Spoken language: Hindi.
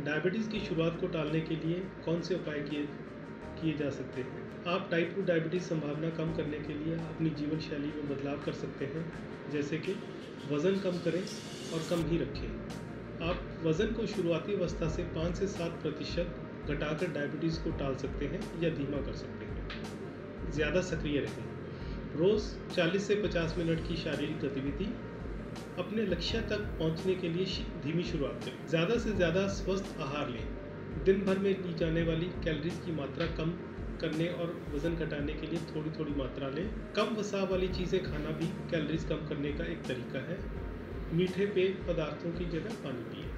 डायबिटीज़ की शुरुआत को टालने के लिए कौन से उपाय किए किए जा सकते हैं? आप टाइप 2 डायबिटीज़ संभावना कम करने के लिए अपनी जीवन शैली में बदलाव कर सकते हैं, जैसे कि वज़न कम करें और कम ही रखें। आप वज़न को शुरुआती अवस्था से 5 से 7% घटाकर डायबिटीज़ को टाल सकते हैं या धीमा कर सकते हैं। ज़्यादा सक्रिय रहें। रोज़ 40 से 50 मिनट की शारीरिक गतिविधि। अपने लक्ष्य तक पहुंचने के लिए धीमी शुरुआत करें। ज़्यादा से ज़्यादा स्वस्थ आहार लें। दिन भर में ली जाने वाली कैलोरीज की मात्रा कम करने और वज़न घटाने के लिए थोड़ी थोड़ी मात्रा लें। कम वसा वाली चीज़ें खाना भी कैलोरीज कम करने का एक तरीका है। मीठे पेय पदार्थों की जगह पानी पिएं।